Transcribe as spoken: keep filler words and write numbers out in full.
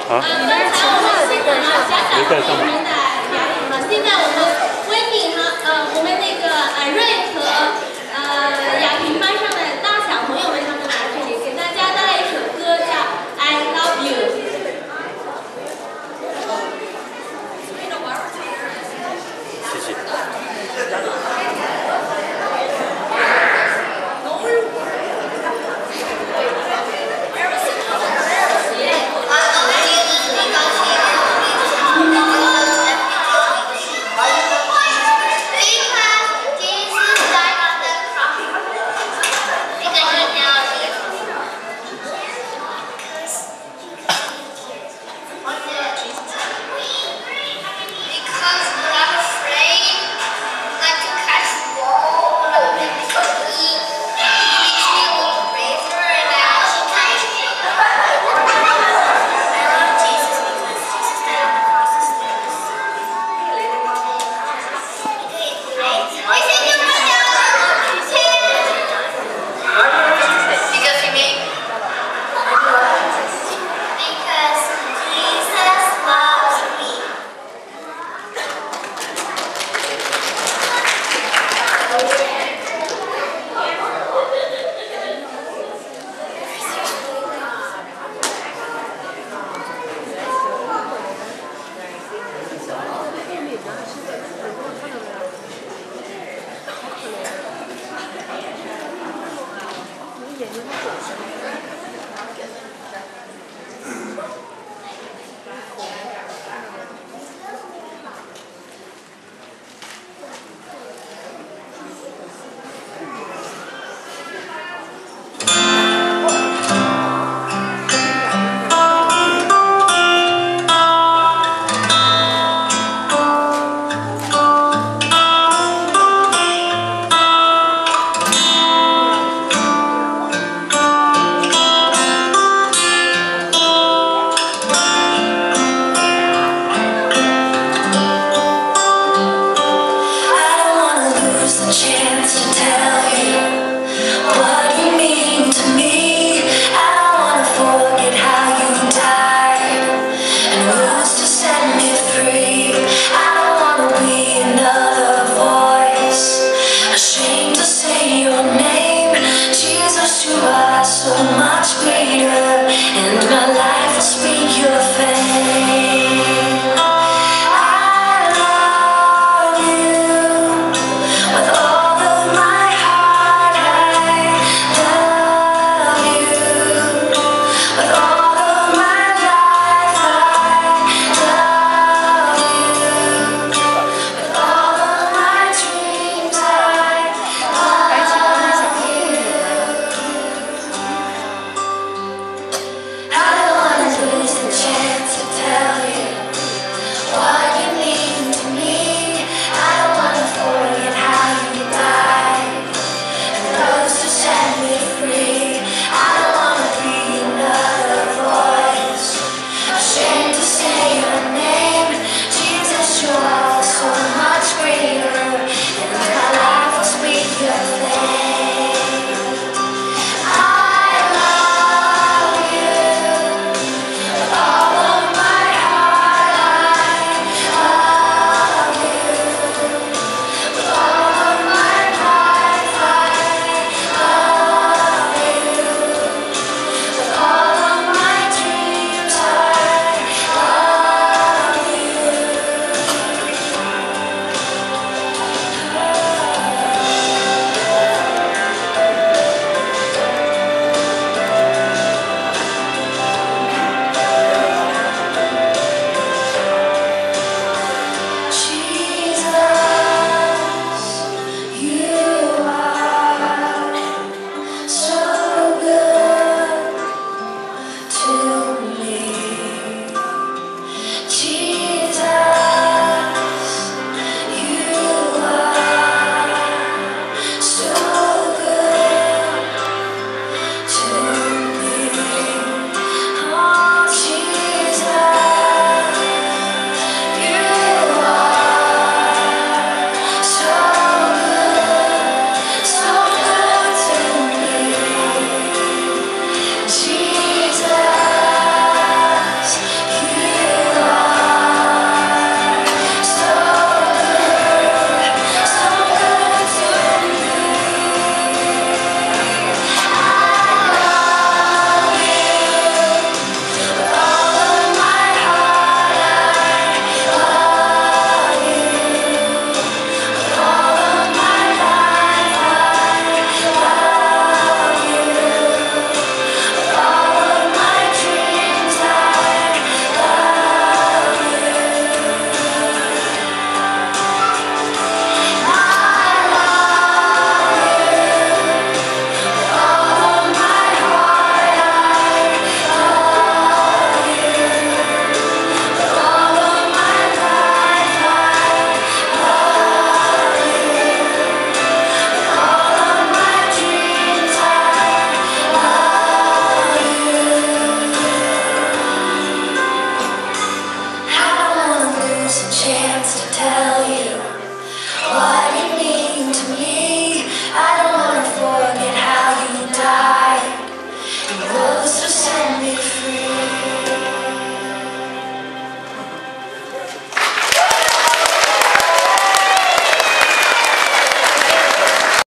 啊？你们是前面的一个上吗？ 没带上吗？ 现在我们温敏和呃我们那个呃瑞和呃雅萍班上的大小朋友们他们来这里给大家带来一首歌叫《I Love You》。 谢谢。 So much greater, and my life